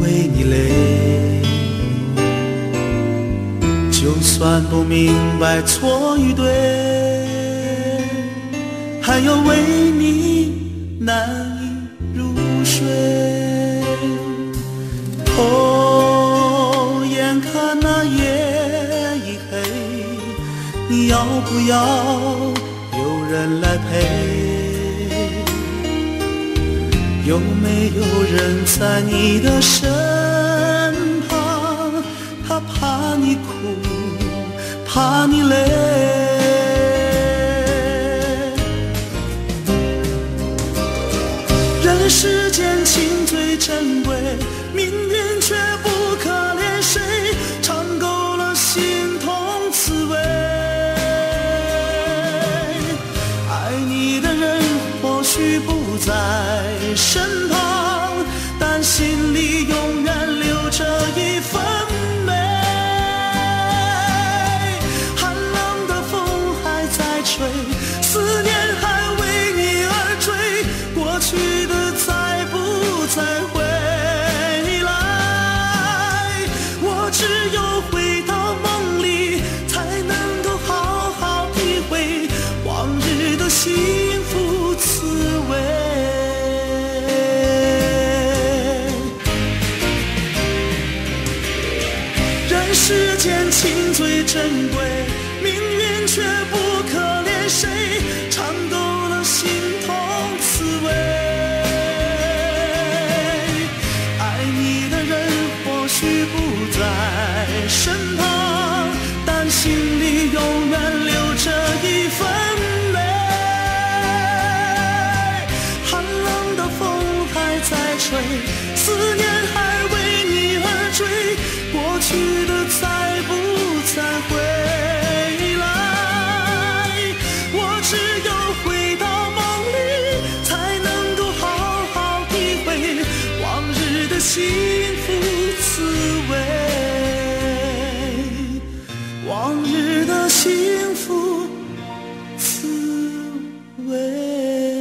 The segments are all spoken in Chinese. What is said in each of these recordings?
为你累，就算不明白错与对，还要为你难以入睡。哦，眼看那夜已黑，你要不要有人来陪？有没有人在你的身旁？他怕你哭，怕你累。人世间情最珍贵，命运却不可怜谁，尝够了心痛滋味。爱你的人或许不在身旁，但心里永远留着一份美。寒冷的风还在吹，思念还为你而追，过去的再不再回来。我只有回到梦里，才能够好好体会往日的幸福滋味。世间情最珍贵，命运却不可怜谁，尝够了心痛滋味。爱你的人或许不在身旁，但心里永远留着一份美。寒冷的风还在吹，思念还为你而追，过去的再不再回来。我只有回到梦里，才能够好好体会往日的幸福滋味，往日的幸福滋味。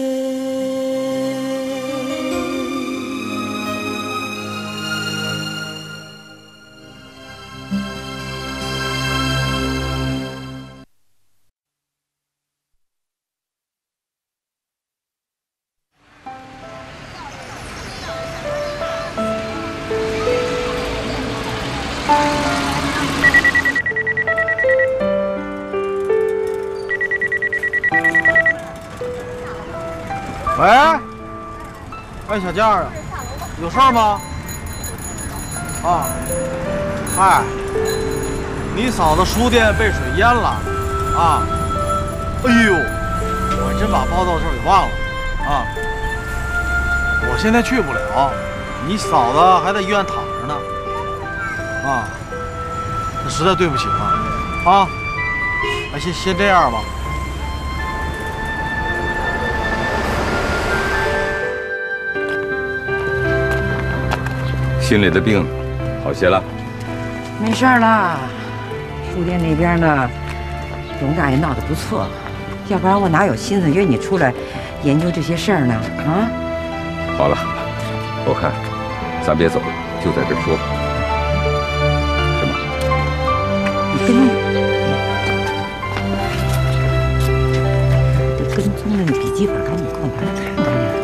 喂，哎，小件儿啊，有事儿吗？啊，嗨，你嫂子书店被水淹了，啊，哎呦，我真把报道的事儿给忘了，啊，我现在去不了，你嫂子还在医院躺着呢，啊，那实在对不起了，啊，哎，先这样吧。 心里的病好些了？ 没事了，书店那边呢，董大爷闹得不错，要不然我哪有心思约你出来研究这些事儿呢？啊！ 好了，我看咱别走了，就在这儿说吧。什么？ 你跟踪的那笔记本，赶紧给我拿来看看呀！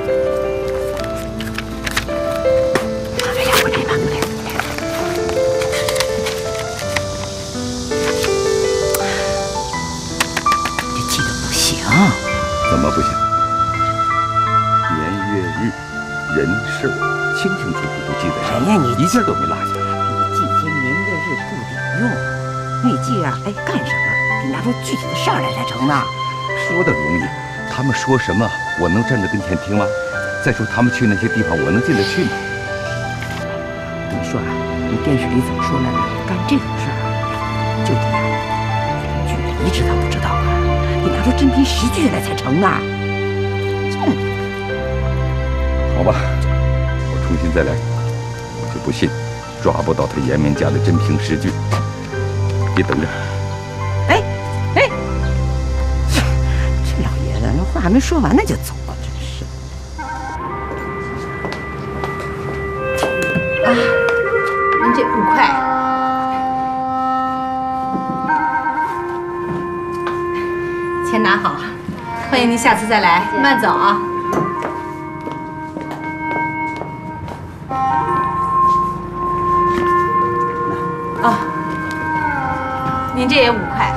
怎么不行？年月日人事清清楚楚都记在上面，一件都没落下。 你记些年月日不顶用，你记啊，哎，干什么？得拿出具体的事儿来才成呢。 说的容易，他们说什么我能站在跟前听吗？再说他们去那些地方，我能进得去吗？ 你说啊，你电视里怎么说来着？干这种事儿就得据理知道不知道啊？你拿出真凭实据来才成啊！ 好吧，我重新再来，我就不信抓不到他严明家的真凭实据。你等着。 哎，这老爷子那话还没说完呢就走了，真是。啊。 这5块，钱拿好，欢迎您下次再来，慢走啊。哦，您这也5块。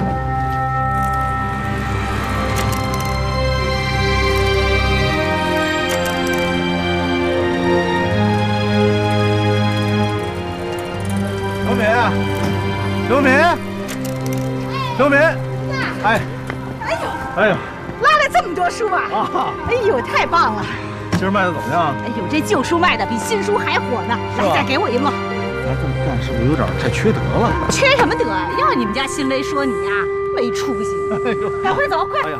刘敏，刘敏，哎，哎呦， 拉了这么多书啊！ 啊， 哎呦，太棒了！ 今儿卖的怎么样？ 哎呦，这旧书卖的比新书还火呢！来，再给我一摞。 咱这么干是不是有点太缺德了？ 缺什么德？要你们家新雷说你呀，没出息！ 哎呦， 赶快走，快！ 哎呀。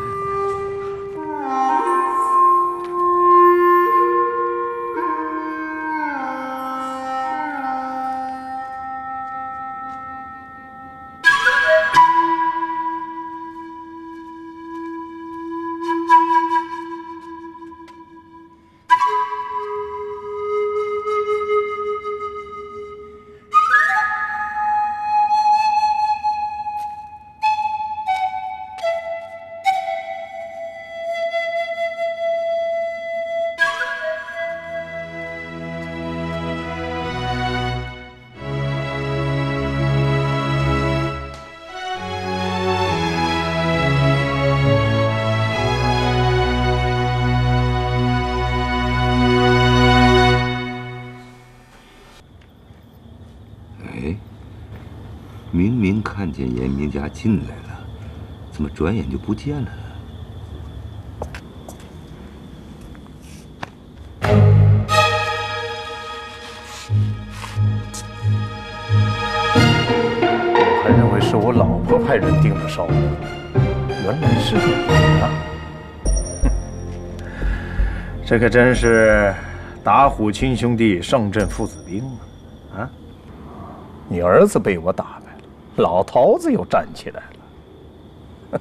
明明看见严明家进来了，怎么转眼就不见了呢？ 我还认为是我老婆派人盯着梢呢，原来是你啊！这可真是打虎亲兄弟，胜阵父子兵啊！啊，你儿子被我打败了，老头子又站起来了。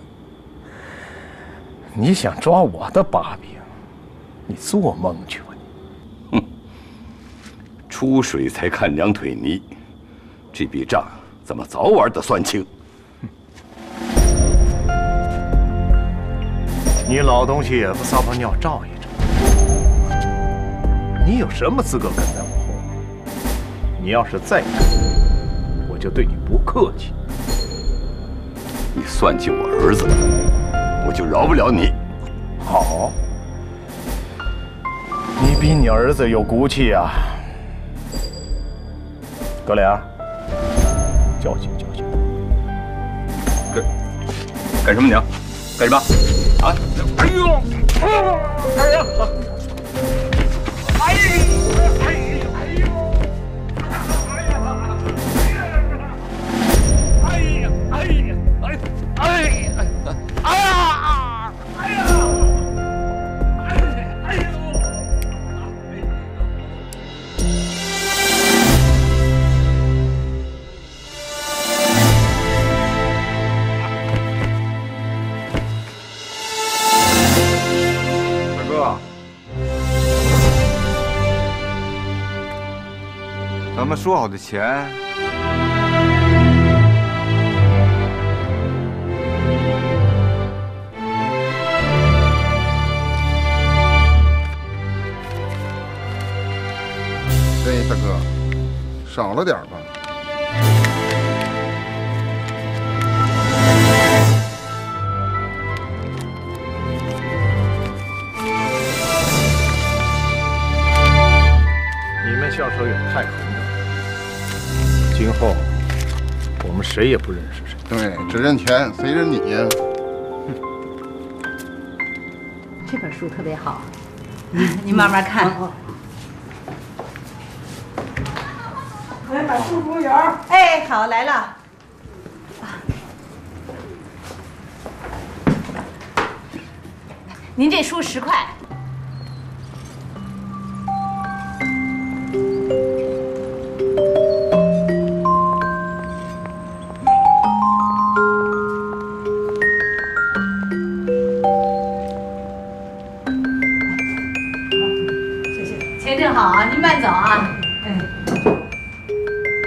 你想抓我的把柄，你做梦去吧你！ 哼，出水才看两腿泥，这笔账怎么早晚得算清？ 你老东西也不撒泡尿照一照，你有什么资格跟在我后面？你要是再敢，我就对你不客气。 你算计我儿子，我就饶不了你。 好，你比你儿子有骨气啊！哥俩，教训教训。 干什么娘？干什么？啊！哎呦！哎呀！哎呀！哎呦！哎呦！哎呀！哎呀！哎呀！哎呀！哎呀！哎呀！哎呦！ 咱们说好的钱， 哎，大哥，少了点吧？ 你们小手也太狠了。今后我们谁也不认识谁。 对，只认钱，谁认你呀？ 这本书特别好，您慢慢看。 来买树竹园。 哎，好，来了。您这书10块。钱正好啊，您慢走啊。哎。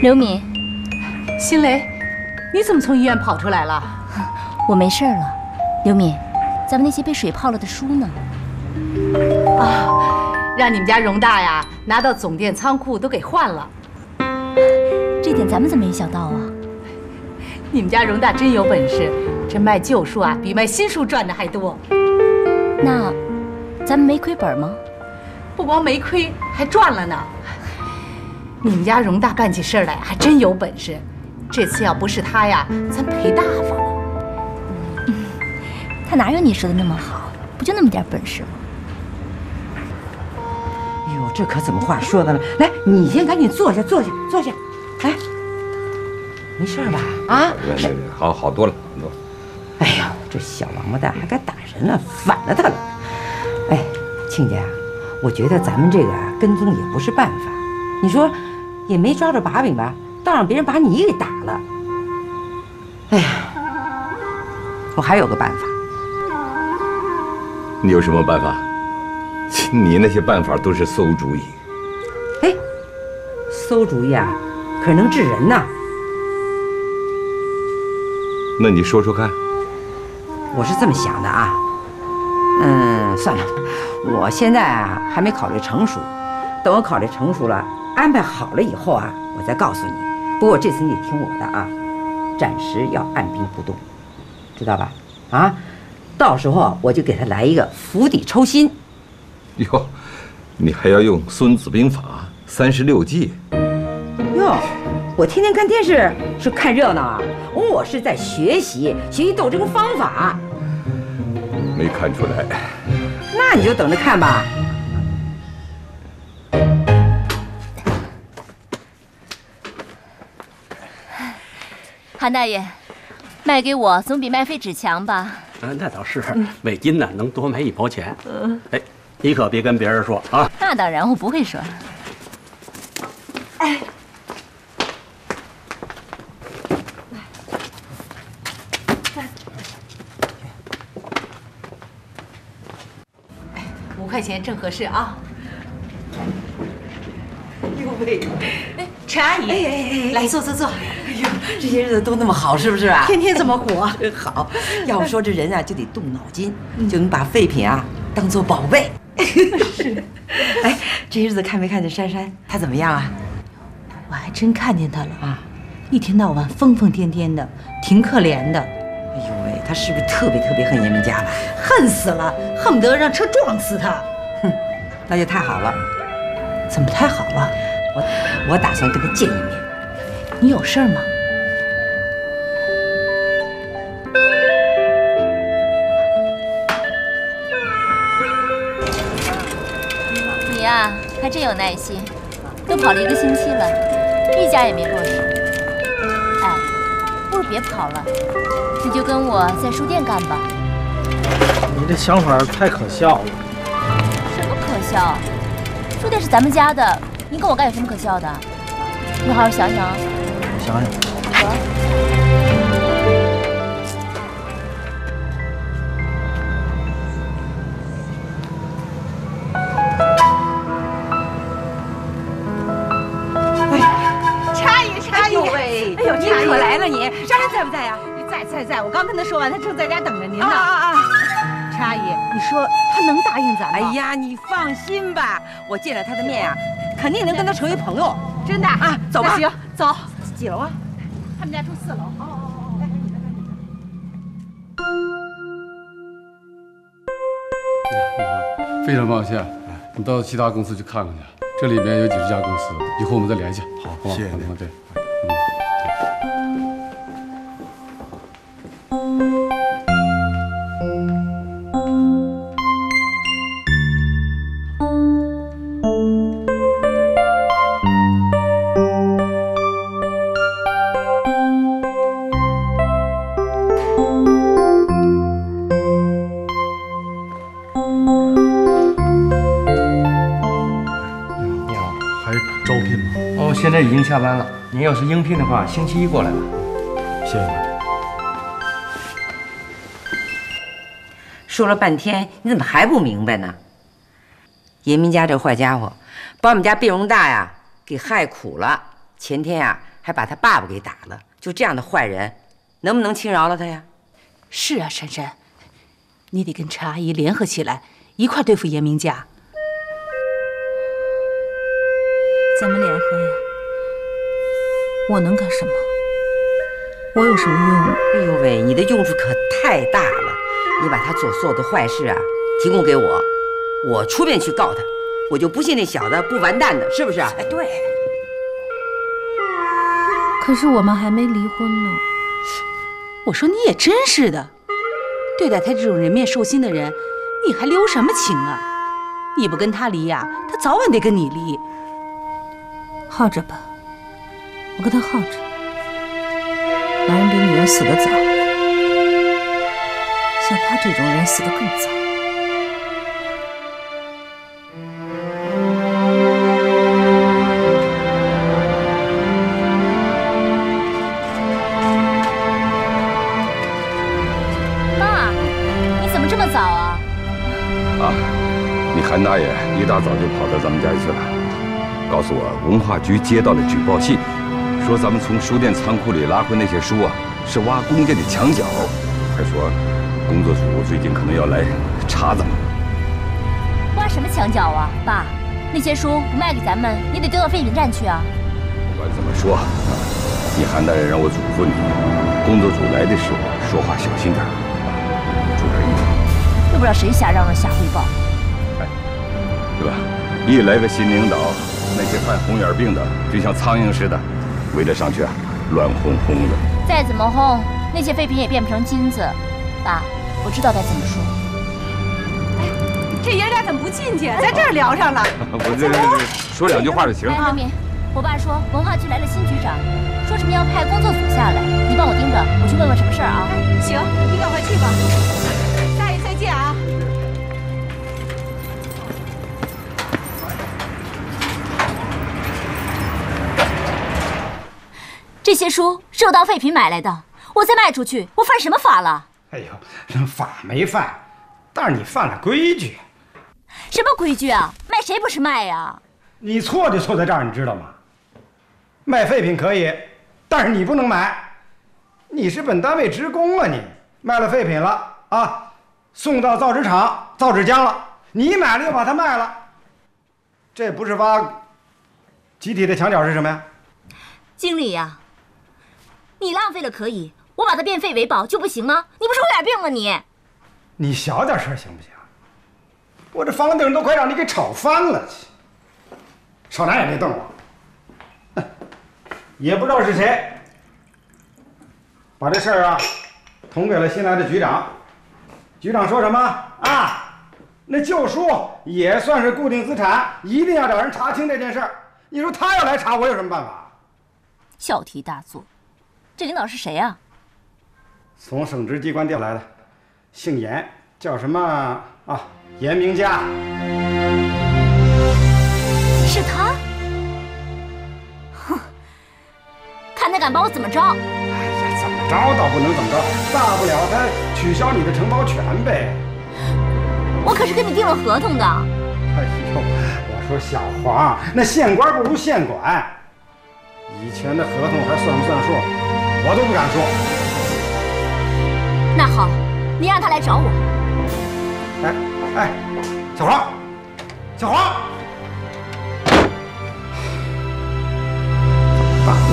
刘敏， 新雷，你怎么从医院跑出来了？ 我没事了。刘敏，咱们那些被水泡了的书呢？ 啊，让你们家荣大呀拿到总店仓库都给换了。 这点咱们怎么没想到啊？ 你们家荣大真有本事，这卖旧书啊比卖新书赚的还多。 那咱们没亏本吗？ 不光没亏，还赚了呢。你们家荣大干起事来还真有本事，这次要不是他呀，咱赔大发了。 他哪有你说的那么好？不就那么点本事吗？ 哎呦，这可怎么话说的呢？来，你先赶紧坐下，坐下，坐下。来，没事吧？啊？ 好多了，很多。 哎呀，这小王八蛋还敢打人了，反了他了。哎，亲家，我觉得咱们这个跟踪也不是办法。你说，也没抓着把柄吧，倒让别人把你给打了。哎呀，我还有个办法。 你有什么办法？你那些办法都是馊主意。 哎，馊主意啊，可是能治人呐。 那你说说看。 我是这么想的啊。算了，我现在啊还没考虑成熟，等我考虑成熟了，安排好了以后啊，我再告诉你。不过这次你得听我的啊，暂时要按兵不动，知道吧？啊，到时候我就给他来一个釜底抽薪。 哟，你还要用《孙子兵法》36计？ 哟，我天天看电视是看热闹啊，我是在学习斗争方法。 没看出来。 那你就等着看吧。 韩大爷，卖给我总比卖废纸强吧？ 那倒是，为您呢能多卖1毛钱。哎，你可别跟别人说啊。 那当然，我不会说。 哎，5块钱正合适啊。 哟喂， 哎，陈阿姨，来坐坐坐。 哎呦，这些日子都那么好，是不是啊？ 天天这么火， 真好。要不说这人啊，就得动脑筋，就能把废品啊当做宝贝。是。哎，这些日子看没看见珊珊？她怎么样啊？ 我还真看见她了啊，一天到晚疯疯癫癫的，挺可怜的。 哎呦喂，她是不是特别严明家了？ 恨死了，恨不得让车撞死她。 哼，那就太好了。 怎么太好了？ 我打算跟她见一面。 你有事儿吗？ 你呀，还真有耐心，都跑了1个星期了，一家也没落实。哎，不如别跑了，你就跟我在书店干吧。 你这想法太可笑了。 什么可笑？书店是咱们家的，你跟我干有什么可笑的？你好好想想啊。 想想。 哎呦喂！哎呦，你可来了你！珊珊在不在呀？ 在，我刚跟他说完，他正在家等着您呢。陈阿姨，你说他能答应咱吗？ 哎呀，你放心吧，我见了他的面啊，肯定能跟他成为朋友。 真的啊？ 走吧。 行，走。 几楼啊？ 他们家住4楼。 非常抱歉，你到其他公司去看看去，这里面有几十家公司，以后我们再联系。好， 谢谢您。 对。 现在已经下班了，您要是应聘的话，星期1过来吧。 谢谢你。 说了半天，你怎么还不明白呢？严明家这坏家伙，把我们家毕荣大呀给害苦了。前天啊还把他爸爸给打了，就这样的坏人，能不能轻饶了他呀？ 是啊，珊珊，你得跟陈阿姨联合起来，一块对付严明家。 怎么联合呀？我能干什么？我有什么用？ 哎呦喂，你的用处可太大了！你把他所有的坏事啊提供给我，我出面去告他，我就不信那小子不完蛋的，是不是？哎，对。 可是我们还没离婚呢。 我说你也真是的，对待他这种人面兽心的人，你还留什么情啊？你不跟他离呀，他早晚得跟你离。 耗着吧，我跟他耗着。男人比女人死得早，像他这种人死得更早。 妈，你怎么这么早啊？ 啊，你韩大爷一大早就跑到咱们家去了，告诉我文化局接到了举报信，说咱们从书店仓库里拉回那些书啊，是挖公家的墙角，还说工作组最近可能要来查咱们。 挖什么墙角啊，爸？那些书不卖给咱们，也得丢到废品站去啊。 不管怎么说，你韩大爷让我嘱咐你，工作组来的时候说话小心点，注点意。 又不知道谁瞎嚷嚷瞎汇报。 哎，对吧？一来个新领导，那些犯红眼病的就像苍蝇似的，围了上去啊，乱哄哄的。 再怎么哄，那些废品也变不成金子。爸，我知道该怎么说。 这爷俩怎么不进去，在这儿聊上了？ 我这说两句话就行。 哎，文明，我爸说文化局来了新局长，说什么要派工作组下来，你帮我盯着，我去问问什么事儿啊。 行，你赶快去吧。大爷再见啊。 这些书是我当废品买来的，我再卖出去，我犯什么法了？ 哎呦，法没犯，但是你犯了规矩。 什么规矩啊？卖谁不是卖呀？ 你错就错在这儿，你知道吗？卖废品可以，但是你不能买。你是本单位职工啊，你卖了废品了啊，送到造纸厂造纸浆了，你买了又把它卖了，这不是挖集体的墙角是什么呀？ 经理呀，你浪费了可以，我把它变废为宝就不行吗？你不是有点病吗你？ 你小点声行不行？我这房顶都快让你给吵翻了，少拿眼睛瞪我。也不知道是谁把这事儿啊捅给了新来的局长。局长说什么啊？那旧书也算是固定资产，一定要找人查清这件事儿。你说他要来查，我有什么办法？ 小题大做。这领导是谁啊？ 从省直机关调来的，姓严，叫什么啊？严明佳。 是他？哼，看他敢把我怎么着？ 哎呀，怎么着倒不能怎么着，大不了他取消你的承包权呗。 我可是跟你订了合同的。 哎呦，我说小黄，那县官不如县管，以前的合同还算不算数，我都不敢说。 那好，你让他来找我。 哎，小黄，小黄，怎么办？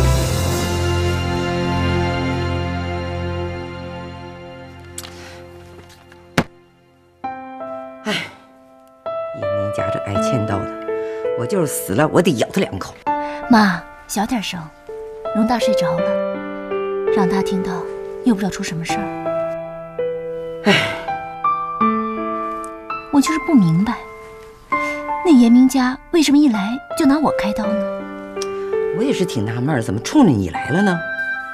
哎，严明家这爱欠刀的，我就是死了，我得咬他2口。 妈，小点声，荣大睡着了，让他听到又不知道出什么事儿。 哎， 我就是不明白，那严明家为什么一来就拿我开刀呢？ 我也是挺纳闷，怎么冲着你来了呢？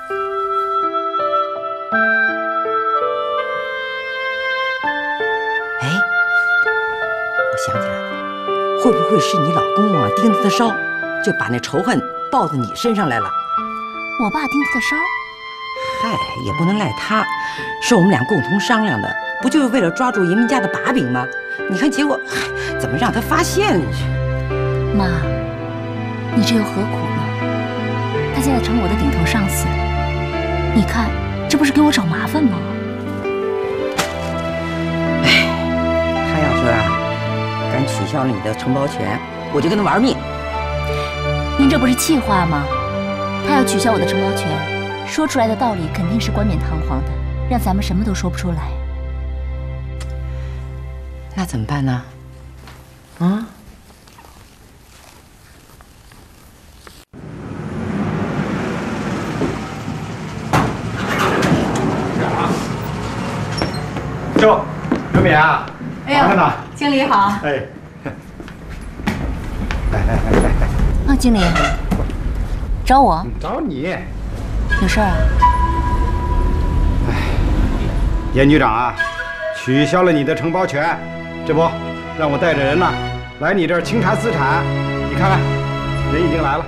哎，我想起来了，会不会是你老公啊盯着他烧，就把那仇恨报到你身上来了？ 我爸盯他的烧？ 嗨，也不能赖他，是我们俩共同商量的，不就是为了抓住严明家的把柄吗？你看结果，嗨，怎么让他发现了去？ 妈，你这又何苦呢？ 他现在成了我的顶头上司，你看，这不是给我找麻烦吗？ 哎，他要是敢取消你的承包权，我就跟他玩命。 您这不是气话吗？他要取消我的承包权，说出来的道理肯定是冠冕堂皇的，让咱们什么都说不出来。 那怎么办呢？啊？ 哟，刘敏啊，忙着呢。 经理好。 哎，来， 啊，经理，找我？ 找你。 有事儿啊？ 严局长啊，取消了你的承包权，这不，让我带着人呢，来你这儿清查资产。你看看，人已经来了。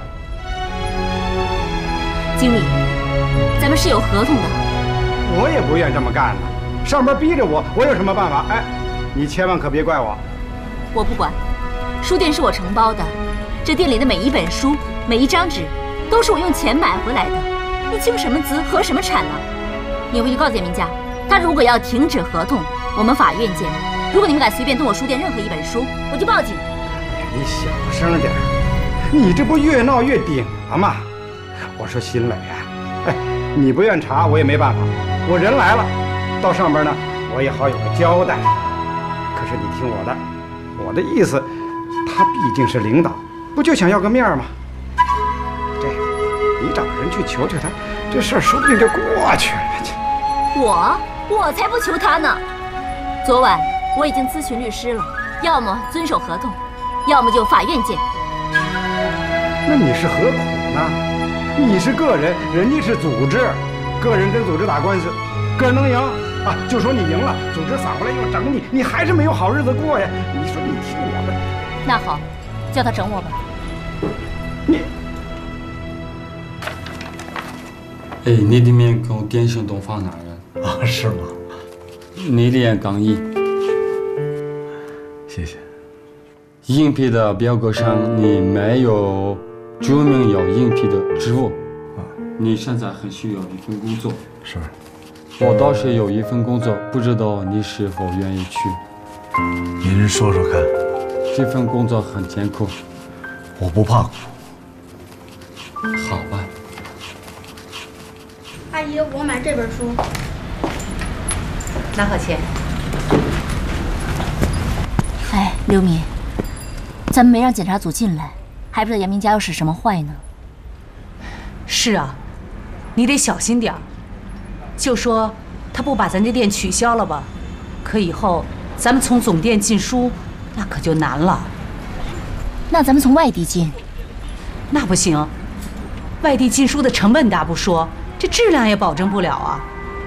经理，咱们是有合同的。 我也不愿这么干呢，上边逼着我，我有什么办法？哎，你千万可别怪我。 我不管，书店是我承包的，这店里的每一本书、每一张纸，都是我用钱买回来的。你清什么资，合什么产呢？你回去告诉严明家，他如果要停止合同，我们法院见。如果你们敢随便动我书店任何一本书，我就报警。 你小声点，你这不越闹越顶了吗？我说新磊啊，哎，你不愿查我也没办法，我人来了，到上边呢我也好有个交代。可是你听我的意思，他毕竟是领导，不就想要个面吗？这样，你找人去求求他，这事儿说不定就过去了。 我才不求他呢。昨晚我已经咨询律师了，要么遵守合同，要么就法院见。 那你是何苦呢？你是个人，人家是组织，个人跟组织打官司，个人能赢啊？就说你赢了，组织反过来又整你，你还是没有好日子过呀？你说你听我的。 那好，叫他整我吧。 哎，你里面给我点行动放哪儿啊？是吗？ 你脸刚印。 谢谢。 应聘的表格上你没有注明要应聘的职务。你现在很需要一份工作。 是。 我倒是有一份工作，不知道你是否愿意去？ 您说说看。 这份工作很艰苦。 我不怕苦。 好吧。 阿姨，我买这本书。 拿好钱。 哎，刘敏，咱们没让检查组进来，还不知道严明家要使什么坏呢。 是啊，你得小心点儿。就说他不把咱这店取消了吧，可以后咱们从总店进书，那可就难了。 那咱们从外地进， 那不行，外地进书的成本大不说，这质量也保证不了啊。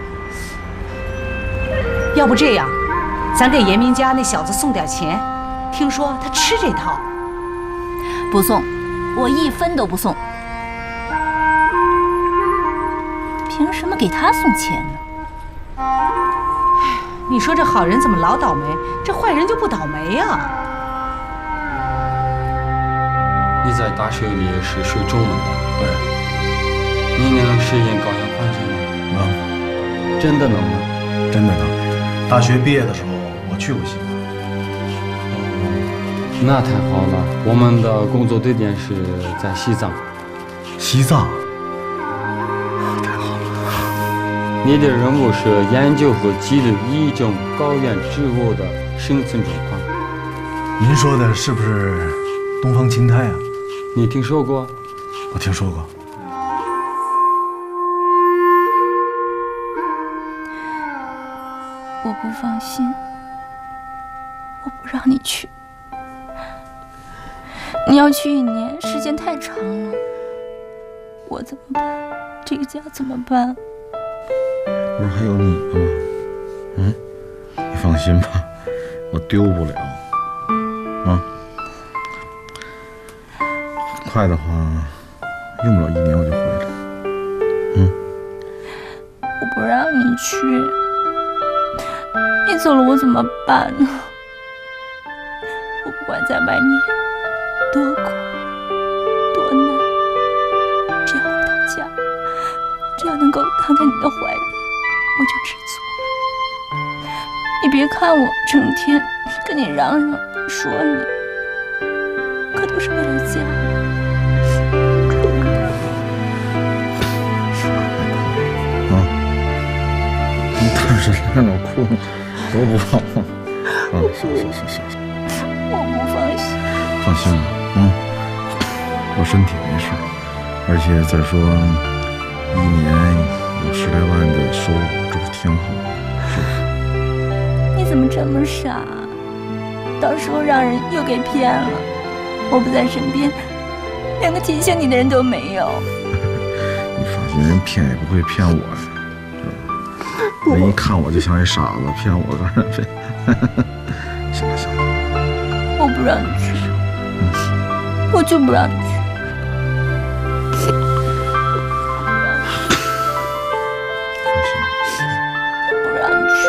要不这样，咱给严明家那小子送点钱，听说他吃这套。 不送，我一分都不送。凭什么给他送钱呢？ 你说这好人怎么老倒霉，这坏人就不倒霉呀？ 你在大学里是学中文的， 对。 你能适应高压环境吗？ 能。 真的能吗？ 真的能。大学毕业的时候，我去过西藏。 那太好了，我们的工作地点是在西藏。 西藏。 你的任务是研究和记录一种高原植物的生存状况。 您说的是不是东方青苔啊？ 你听说过？ 我听说过。 我不放心，我不让你去。你要去1年，时间太长了。我怎么办？这个家怎么办？ 不是还有你吗？嗯，你放心吧，我丢不了。啊，快的话，用不了1年我就回来。嗯， 我不让你去，你走了我怎么办呢？我不管在外面多苦多难，只要回到够躺在你的怀里，我就知足。你别看我整天跟你嚷嚷说你，可都是为了家。 你但是连着哭都不放。行， 我不放心。 放心吧，我身体没事，而且再说1年有10来万的收入，这不挺好的，是不是？ 你怎么这么傻？到时候让人又给骗了，我不在身边，连个提醒你的人都没有。 你放心，人骗也不会骗我呀，人一看我就像一傻子，骗我干啥非？行了， 我不让你去，我就不让你去。不让你去。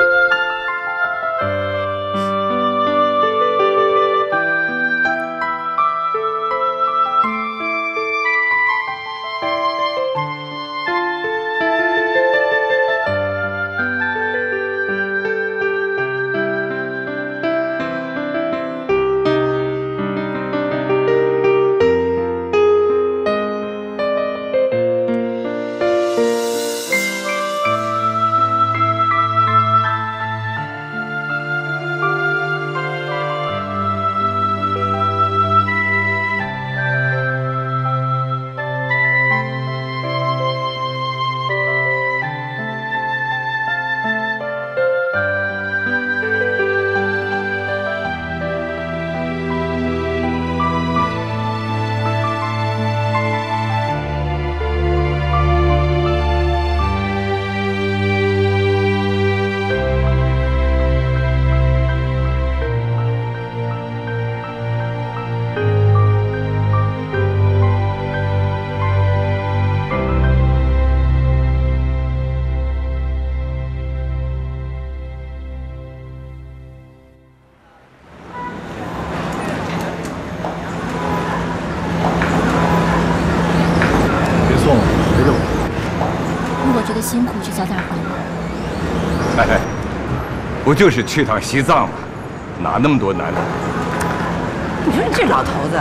辛苦就早点回来。 哎，不就是去趟西藏吗？哪那么多难的？ 你说这老头子，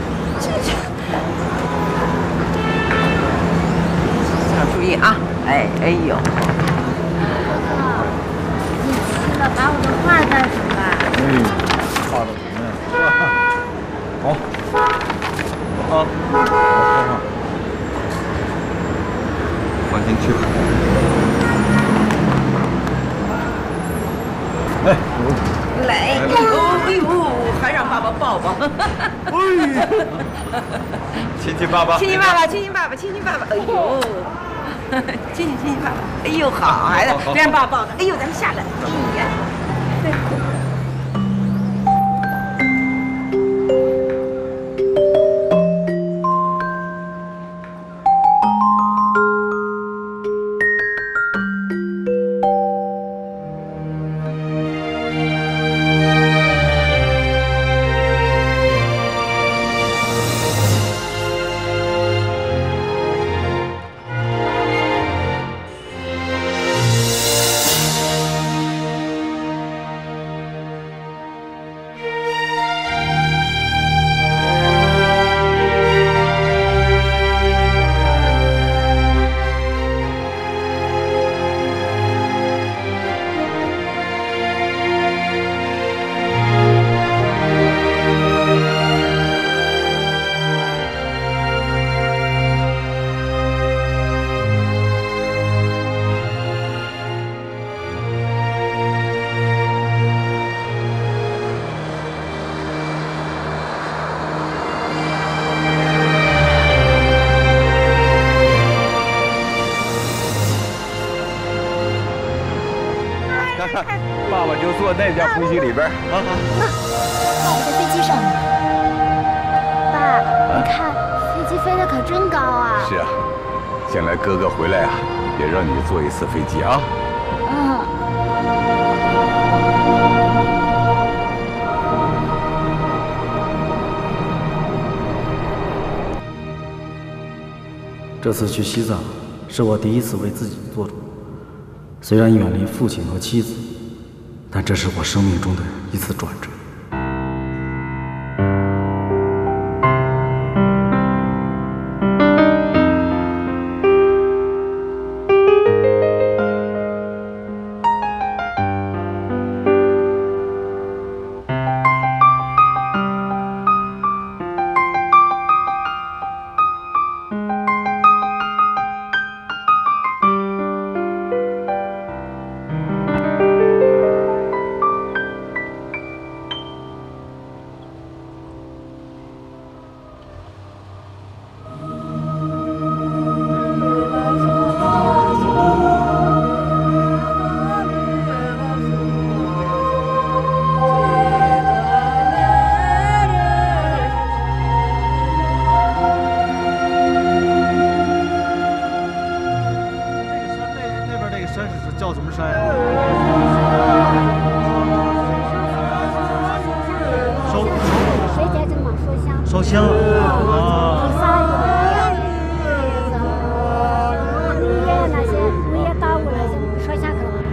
要注意啊！哎呦， 你吃了把我的画带回来。 画的什么呀？好，好， 放心去吧。 哎， 来，哎呦，还让爸爸抱抱。 亲亲爸爸， 亲亲爸爸，亲亲爸爸，亲亲爸爸。哎呦，亲亲爸爸。哎呦，好孩子，别让爸爸抱着。哎呦，咱们下来。哎呀。 爸爸就坐那架飞机里边。 爸爸在飞机上呢。 爸，你看飞机飞得可真高啊！ 是啊，将来哥哥回来啊，也让你坐一次飞机啊。 这次去西藏是我第一次为自己做主。虽然远离父亲和妻子，但这是我生命中的一次转折。 烧香啊！ 那些物业打过那些烧香去了。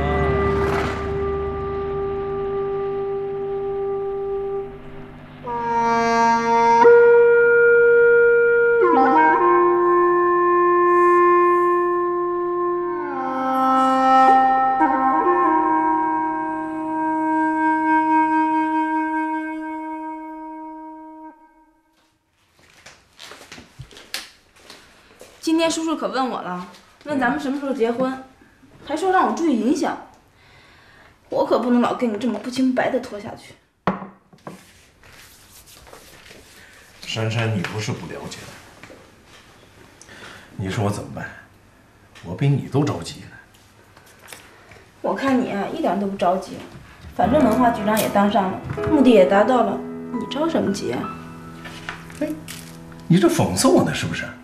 今天叔叔可问我了，问咱们什么时候结婚，还说让我注意影响。我可不能老跟你这么不清不白的拖下去。 珊珊，你不是不了解，你说我怎么办？我比你都着急呢。 我看你啊，一点都不着急，反正文化局长也当上了，目的也达到了，你着什么急啊？ 哎，你这讽刺我呢是不是？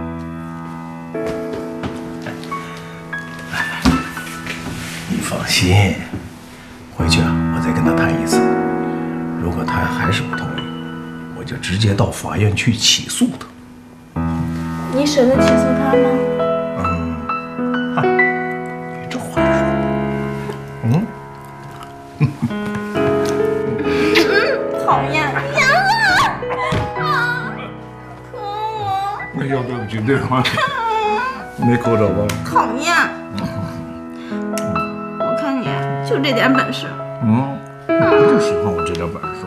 你放心，回去啊，我再跟他谈一次。如果他还是不同意，我就直接到法院去起诉他。 你舍得起诉他吗？ 你这话说， 讨厌！ 哎呦，对不起，对不起，没抠着吧？ 讨厌！我看你就这点本事。 我就喜欢我这点本事。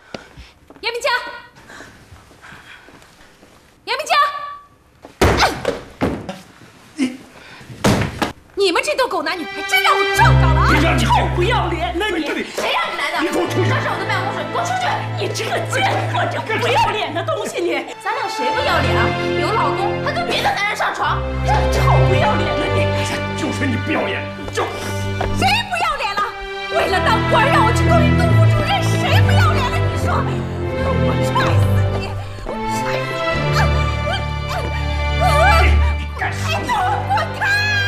们这对狗男女还真让我撞到了啊！臭不要脸！那你谁让你来的？你给我出去！这是我的办公室，给我出去！你这个贱货，这不要脸的东西！你咱俩谁不要脸啊？有老公还跟别的男人上床， 这臭不要脸的你！ 就是你不要脸，就谁不要脸了？为了当官让我去勾引杜副主任，谁不要脸了？你说，我踹死你！我踹死你！你干什么？你给我滚开！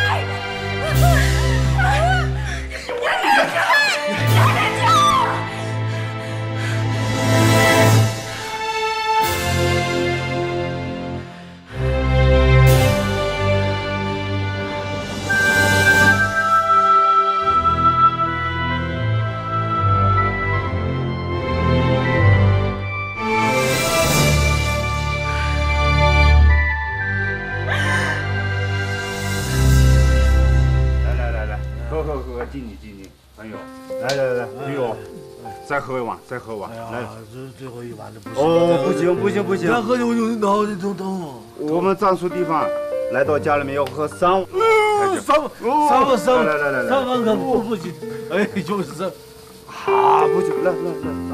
你滚开！你还叫！ 再喝一碗，再喝碗，来， 这最后一碗的不行。 哦，不行！ 再喝就脑袋疼我。 我们藏书地方，来到家里面要喝3碗。 3碗， 来 3碗可不行。哎，就是这。 啊，不行，来。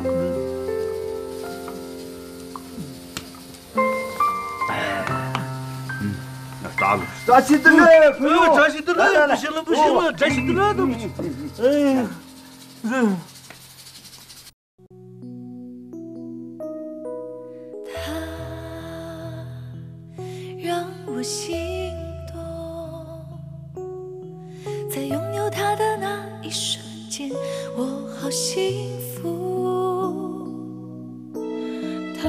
扎西的嘞， 不用扎西的嘞，不行了，扎西的嘞都不行。哎， 让我心动，在拥有他的那一瞬间，我好幸福。他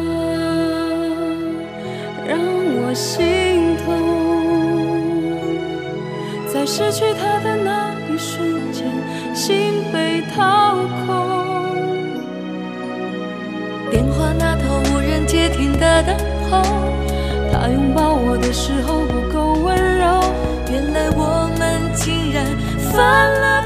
让我心痛，在失去他的那一瞬间，心被掏空。电话那头无人接听的等候，他拥抱我的时候不够温柔，原来我们竟然犯了